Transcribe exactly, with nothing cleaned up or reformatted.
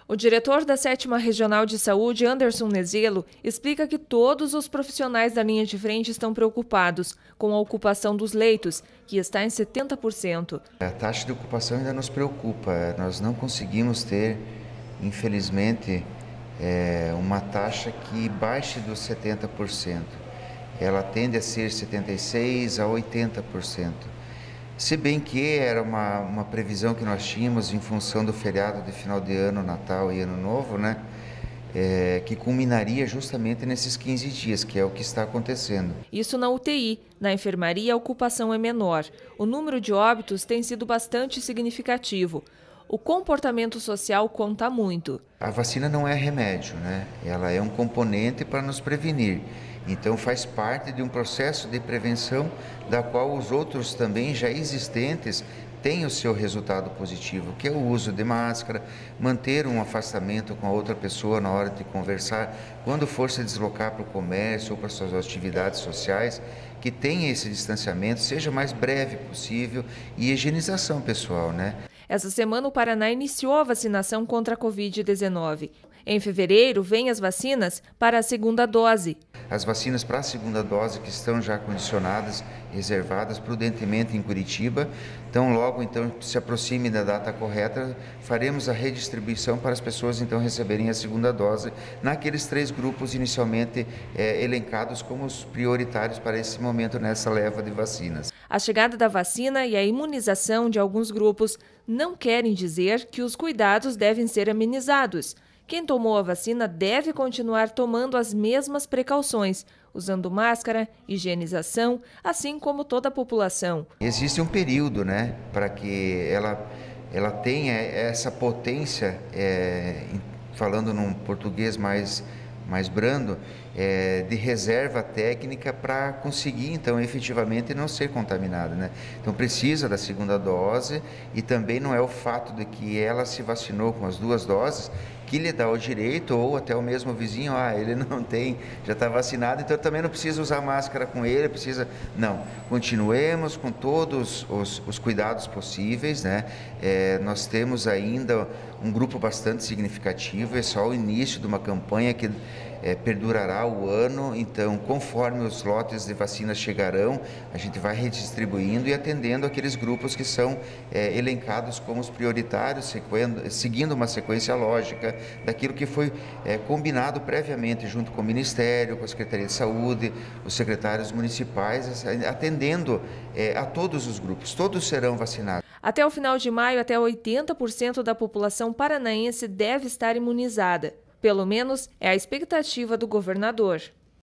O diretor da sétima Regional de Saúde, Anderson Nezelo, explica que todos os profissionais da linha de frente estão preocupados com a ocupação dos leitos, que está em setenta por cento. A taxa de ocupação ainda nos preocupa. Nós não conseguimos ter, infelizmente, é, uma taxa que baixe dos setenta por cento. Ela tende a ser setenta e seis por cento a oitenta por cento. Se bem que era uma, uma previsão que nós tínhamos em função do feriado de final de ano, Natal e Ano Novo, né? É, que culminaria justamente nesses quinze dias, que é o que está acontecendo. Isso na U T I. Na enfermaria, a ocupação é menor. O número de óbitos tem sido bastante significativo. O comportamento social conta muito. A vacina não é remédio, né? Ela é um componente para nos prevenir. Então faz parte de um processo de prevenção da qual os outros também já existentes têm o seu resultado positivo, que é o uso de máscara, manter um afastamento com a outra pessoa na hora de conversar, quando for se deslocar para o comércio ou para suas atividades sociais, que tenha esse distanciamento, seja o mais breve possível e higienização pessoal, né? Essa semana o Paraná iniciou a vacinação contra a covid dezenove. Em fevereiro, vêm as vacinas para a segunda dose. As vacinas para a segunda dose que estão já condicionadas, reservadas prudentemente em Curitiba. Então, logo então se aproxime da data correta, faremos a redistribuição para as pessoas então receberem a segunda dose naqueles três grupos inicialmente é, elencados como os prioritários para esse momento nessa leva de vacinas. A chegada da vacina e a imunização de alguns grupos não querem dizer que os cuidados devem ser amenizados. Quem tomou a vacina deve continuar tomando as mesmas precauções, usando máscara, higienização, assim como toda a população. Existe um período, né, para que ela, ela tenha essa potência, é, falando num português mais, mais brando, é, de reserva técnica para conseguir, então, efetivamente não ser contaminada, né? Então, precisa da segunda dose e também não é o fato de que ela se vacinou com as duas doses que lhe dá o direito, ou até o mesmo vizinho, ah, ele não tem, já está vacinado, então também não precisa usar máscara com ele, precisa... Não, continuemos com todos os, os cuidados possíveis, né? É, nós temos ainda um grupo bastante significativo, é só o início de uma campanha que é, perdurará o ano, então conforme os lotes de vacinas chegarão, a gente vai redistribuindo e atendendo aqueles grupos que são é, elencados como os prioritários, seguindo uma sequência lógica daquilo que foi é, combinado previamente junto com o Ministério, com a Secretaria de Saúde, os secretários municipais, atendendo é, a todos os grupos, todos serão vacinados. Até o final de maio, até oitenta por cento da população paranaense deve estar imunizada. Pelo menos é a expectativa do governador.